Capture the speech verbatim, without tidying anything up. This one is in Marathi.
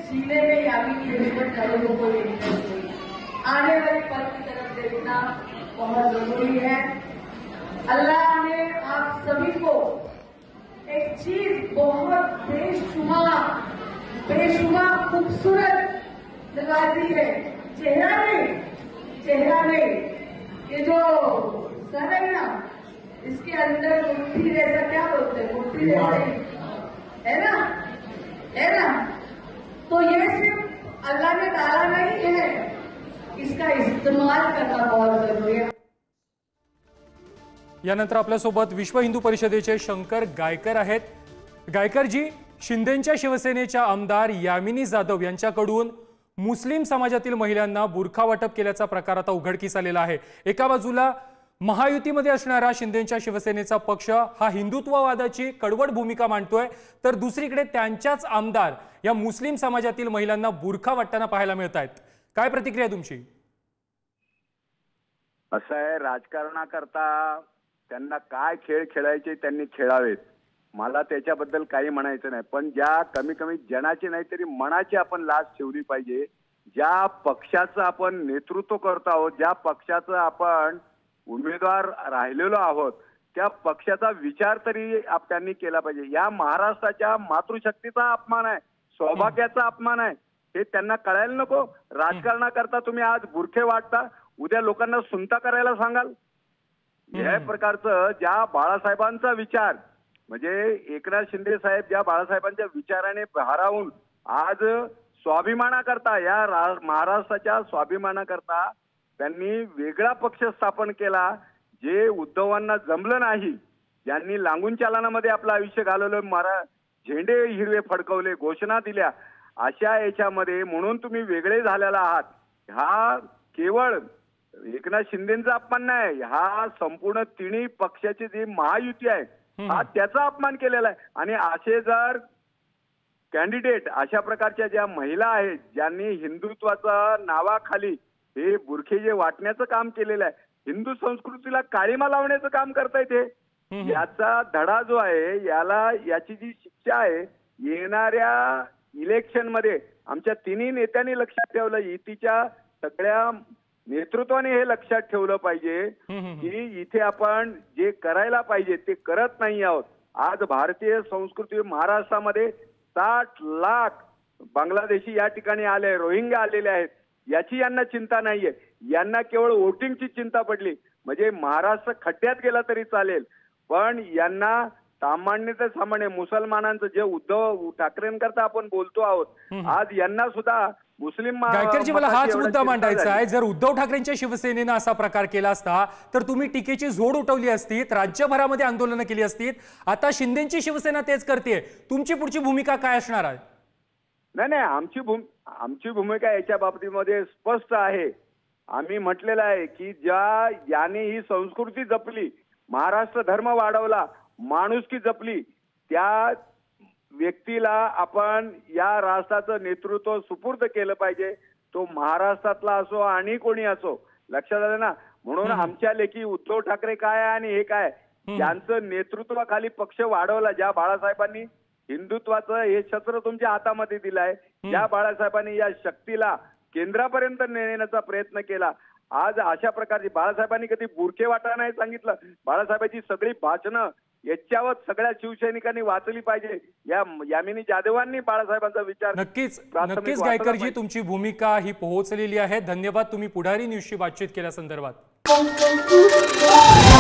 जीने में यामिनी हिम्मत लोगों को लेनी चाहिए। आने वाले पल की तरफ देखना बहुत जरूरी है। अल्लाह ने आप सभी को एक चीज बहुत बेशुमा बेशुमा खूबसूरत नवाजी है। चेहरा नहीं, चेहरा नहीं, ये जो सर है ना, इसके अंदर मुट्ठी जैसा, क्या बोलते हैं, मुट्ठी जैसा है ना, है ना। तो ये सिर्फ अल्लाह ने डाला नहीं है, इसका इस्तेमाल करना बहुत जरूरी है। यानंतर आपल्यासोबत विश्व हिंदू परिषदेचे शंकर गायकर आहेत। गायकरजी, शिंदेंच्या शिवसेनेच्या आमदार यामिनी जाधव यांच्याकडून मुस्लिम समाजातील महिलांना बुरखा वाटप केल्याचा प्रकार आता उघडकीस आलेला आहे। एका बाजूला महायुतीमध्ये असणारा शिंदेंच्या शिवसेनेचा पक्ष हा हिंदुत्ववादाची कडवट भूमिका मांडतोय, तर दुसरीकडे त्यांच्याच आमदार या मुस्लिम समाजातील महिलांना बुरखा वाटताना पाहायला मिळत आहेत। काय प्रतिक्रिया तुमची? असं आहे, राजकारणाकरता त्यांना काय खेळ खेळायचे त्यांनी खेळावेत, मला त्याच्याबद्दल काही म्हणायचं नाही। पण ज्या कमी कमी जनाची नाही तरी मनाची आपण लाज ठेवली पाहिजे। ज्या पक्षाचं आपण नेतृत्व करतो आहोत, ज्या पक्षाचं आपण उमेदवार राहिलेलो आहोत, त्या पक्षाचा विचार तरी त्यांनी केला पाहिजे। या महाराष्ट्राच्या मातृशक्तीचा अपमान आहे, सौभाग्याचा अपमान आहे, हे त्यांना कळायला नको। राजकारणाकरता तुम्ही आज बुरखे वाटता, उद्या लोकांना सुनता करायला सांगाल। या प्रकारचं ज्या बाळासाहेबांचा विचार, म्हणजे एकनाथ शिंदे साहेब ज्या बाळासाहेबांच्या विचाराने भारावून आज स्वाभिमानाकरता, या महाराष्ट्राच्या स्वाभिमानाकरता त्यांनी वेगळा पक्ष स्थापन केला, जे उद्धवांना जमलं नाही, ज्यांनी लागून चालनामध्ये आपलं आयुष्य घालवलं, मरा झेंडे हिरवे फडकवले, घोषणा दिल्या, अशा याच्यामध्ये म्हणून तुम्ही वेगळे झालेला आहात। हा केवळ एकनाथ शिंदेचा अपमान नाही, हा संपूर्ण तिन्ही पक्षाची जी महायुती आहे हा त्याचा अपमान केलेला आहे। आणि असे जर कॅन्डिडेट, अशा प्रकारच्या ज्या महिला आहेत ज्यांनी हिंदुत्वाच्या नावाखाली हे बुरखे जे वाटण्याचं काम केलेलं आहे, हिंदू संस्कृतीला काळीमा लावण्याचं काम करतायत, हे याचा धडा जो आहे, याला याची जी शिक्षा आहे, येणाऱ्या इलेक्शन मध्ये आमच्या तिन्ही नेत्यांनी लक्षात ठेवलं, युतीच्या सगळ्या नेतृत्वाने हे लक्षात ठेवलं पाहिजे की इथे आपण जे करायला पाहिजे ते करत नाही आहोत। आज भारतीय संस्कृती महाराष्ट्रामध्ये साठ लाख बांगलादेशी या ठिकाणी आले, रोहिंग्या आलेले आहेत, याची यांना चिंता नाहीये। यांना केवळ वोटिंगची चिंता पडली, म्हणजे महाराष्ट्र खड्ड्यात गेला तरी चालेल, पण यांना सामान्य ते सामान्य मुसलमानांचं जे उद्धव ठाकरेंकरता आपण बोलतो आहोत, आज यांना सुद्धा मुस्लिम। गायकरजी, मला हाच मुद्दा मांडायचा आहे, जर उद्धव ठाकरेंच्या शिवसेनेने असा प्रकार केला असता तर तुम्ही टीकेची झोड उठवली असती, राज्यभरामध्ये आंदोलनं केली असतीत। आता शिंदेंची शिवसेना तेच करते, तुमची पुढची भूमिका काय असणार आहे? नाही नाही, आमची भूम आमची भूमिका याच्या बाबतीमध्ये स्पष्ट आहे। आम्ही म्हटलेलं आहे की ज्या याने ही संस्कृती जपली, महाराष्ट्र धर्म वाढवला, माणुसकी जपली, त्या व्यक्तीला आपण या राष्ट्राचं नेतृत्व सुपूर्द केलं पाहिजे, तो महाराष्ट्रातला असो आणि कोणी असो। लक्षात आलं ना? म्हणून आमच्या लेखी उद्धव ठाकरे काय आणि हे काय, ज्यांचं नेतृत्वाखाली पक्ष वाढवला, ज्या बाळासाहेबांनी हिंदुत्वाचं हे छत्र तुमच्या हातामध्ये दिलंय, ज्या बाळासाहेबांनी या शक्तीला केंद्रापर्यंत नेण्याचा प्रयत्न केला, आज अशा प्रकारची बाळासाहेबांनी कधी बुरखे वाटा नाही सांगितलं। बाळासाहेबांची सगळी भाषणं याच्यावर सगळ्या शिवसैनिकांनी वाचली पाहिजे। या यामिनी जाधवांनी बाळासाहेबांचा विचार नक्कीच नक्कीच गायकरजी, तुमची भूमिका ही पोहोचलेली आहे। धन्यवाद, तुम्ही पुढारी न्यूजशी बातचीत केल्या संदर्भात।